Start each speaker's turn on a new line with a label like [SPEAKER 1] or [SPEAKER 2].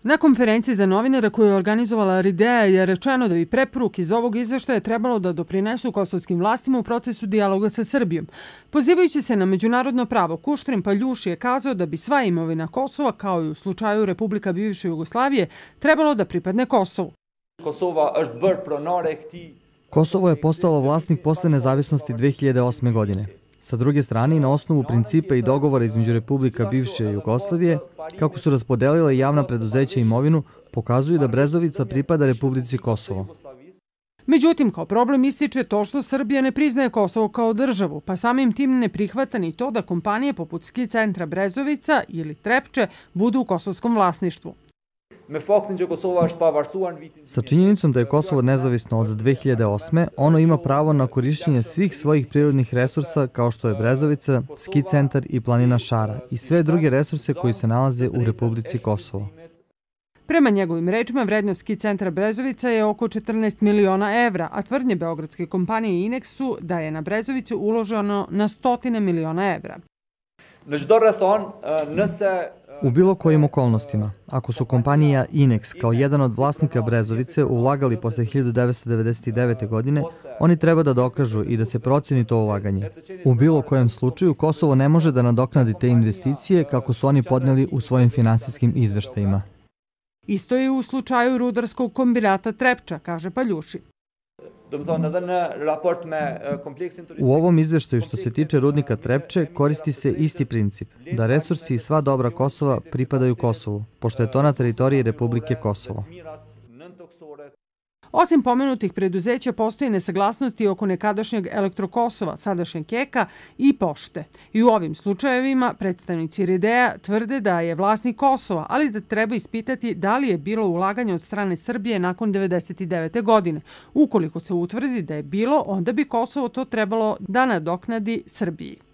[SPEAKER 1] Na konferenciji za novinare koju je organizovala Ridea je rečeno da bi preporuke iz ovog izveštaja trebalo da doprinesu kosovskim vlastima u procesu dijaloga sa Srbijom. Pozivajući se na međunarodno pravo, Kuštrin Paljuši je kazao da bi sva imovina Kosova, kao i u slučaju Republika bivše Jugoslavije, trebalo da pripadne Kosovu.
[SPEAKER 2] Kosovo je postalo vlasnik posle nezavisnosti 2008. godine. Sa druge strane, na osnovu principa i dogovora između Republika bivše Jugoslavije, kako su raspodelile javna preduzeća imovinu, pokazuju da Brezovica pripada Republici Kosovo.
[SPEAKER 1] Međutim, kao problem ističe to što Srbija ne priznaje Kosovo kao državu, pa samim tim ne prihvata ni to da kompanije poput ski centra Brezovica ili Trepče budu u kosovskom vlasništvu.
[SPEAKER 2] Sa činjenicom da je Kosovo nezavisno od 2008. ono ima pravo na korišćenje svih svojih prirodnih resursa kao što je Brezovica, ski centar i planina Šara i sve druge resurse koji se nalaze u Republici Kosovo.
[SPEAKER 1] Prema njegovim rečima, vrednost ski centra Brezovica je oko 14 miliona evra, a tvrdnje beogradske kompanije Inex su da je na Brezovicu uloženo na stotine miliona evra.
[SPEAKER 2] U bilo kojim okolnostima, ako su kompanija Inex kao jedan od vlasnika Brezovice ulagali posle 1999. godine, oni treba da dokažu i da se proceni to ulaganje. U bilo kojem slučaju Kosovo ne može da nadoknadi te investicije kako su oni podneli u svojim finansijskim izveštajima.
[SPEAKER 1] Isto je u slučaju rudarskog kombinata Trepča, kaže Paljuši.
[SPEAKER 2] U ovom izveštaju što se tiče rudnika Trepče koristi se isti princip, da resursi i sva dobra Kosova pripadaju Kosovu, pošto je to na teritoriji Republike Kosovo.
[SPEAKER 1] Osim pomenutih preduzeća, postoji nesaglasnosti oko nekadašnjeg Elektrokosova, sadašnjeg Keka i Pošte. I u ovim slučajevima predstavnici Ridea tvrde da je vlasnik Kosova, ali da treba ispitati da li je bilo ulaganje od strane Srbije nakon 1999. godine. Ukoliko se utvrdi da je bilo, onda bi Kosovo to trebalo da nadoknadi Srbiji.